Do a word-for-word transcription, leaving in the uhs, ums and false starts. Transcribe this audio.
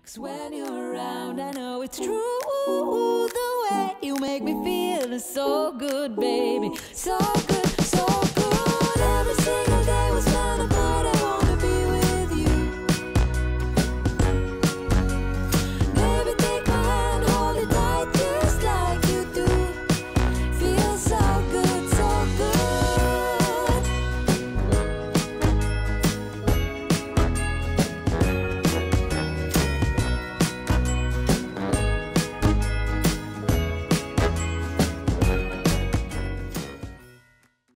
'Cause when you're around, I know it's true. The way you make me feel is so good, baby. So good, so good.